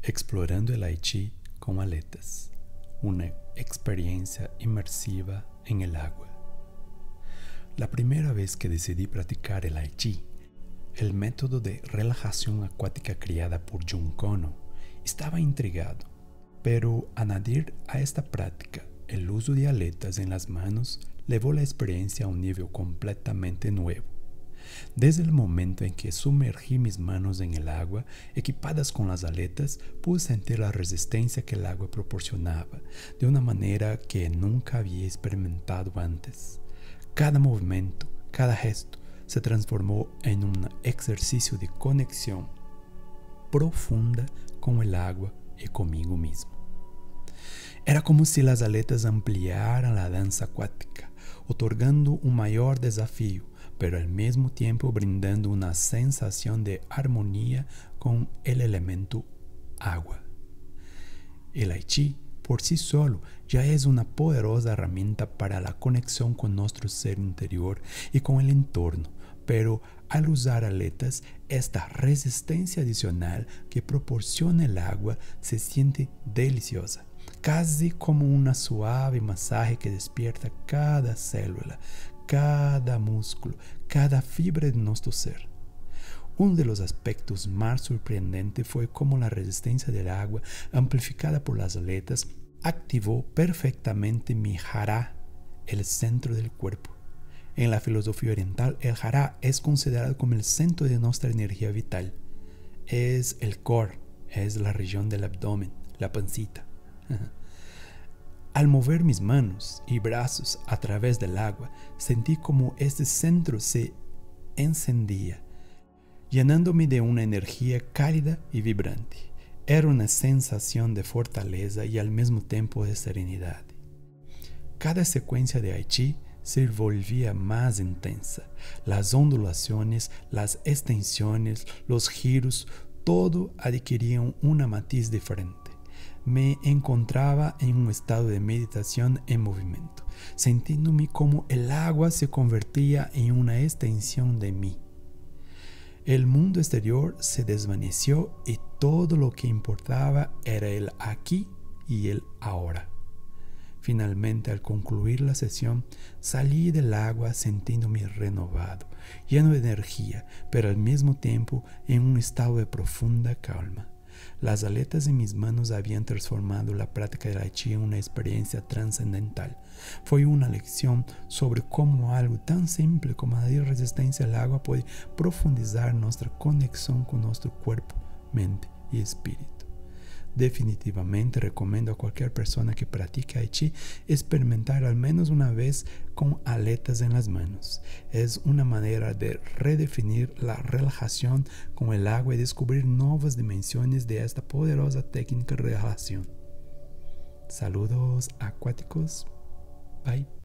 Explorando el Haití con aletas, una experiencia inmersiva en el agua. La primera vez que decidí practicar el Haití, el método de relajación acuática creada por Jung Kono, estaba intrigado, pero añadir a esta práctica el uso de aletas en las manos llevó la experiencia a un nivel completamente nuevo. Desde el momento en que sumergí mis manos en el agua, equipadas con las aletas, pude sentir la resistencia que el agua proporcionaba, de una manera que nunca había experimentado antes. Cada movimiento, cada gesto, se transformó en un ejercicio de conexión profunda con el agua y conmigo mismo. Era como si las aletas ampliaran la danza acuática, otorgando un mayor desafío, pero al mismo tiempo brindando una sensación de armonía con el elemento agua. El Haití, por sí solo, ya es una poderosa herramienta para la conexión con nuestro ser interior y con el entorno, pero al usar aletas, esta resistencia adicional que proporciona el agua se siente deliciosa, casi como un suave masaje que despierta cada célula, cada músculo, cada fibra de nuestro ser. Uno de los aspectos más sorprendentes fue cómo la resistencia del agua, amplificada por las aletas, activó perfectamente mi jara, el centro del cuerpo. En la filosofía oriental, el jara es considerado como el centro de nuestra energía vital. Es el core, es la región del abdomen, la pancita. Al mover mis manos y brazos a través del agua, sentí como este centro se encendía, llenándome de una energía cálida y vibrante. Era una sensación de fortaleza y al mismo tiempo de serenidad. Cada secuencia de Haití se volvía más intensa. Las ondulaciones, las extensiones, los giros, todo adquiría una matiz diferente. Me encontraba en un estado de meditación en movimiento, sintiéndome como el agua se convertía en una extensión de mí. El mundo exterior se desvaneció y todo lo que importaba era el aquí y el ahora. Finalmente, al concluir la sesión, salí del agua sintiéndome renovado, lleno de energía, pero al mismo tiempo en un estado de profunda calma. Las aletas en mis manos habían transformado la práctica del Haití en una experiencia trascendental. Fue una lección sobre cómo algo tan simple como la resistencia al agua puede profundizar nuestra conexión con nuestro cuerpo, mente y espíritu. Definitivamente recomiendo a cualquier persona que practique Haití experimentar al menos una vez con aletas en las manos. Es una manera de redefinir la relajación con el agua y descubrir nuevas dimensiones de esta poderosa técnica de relajación. Saludos acuáticos. Bye.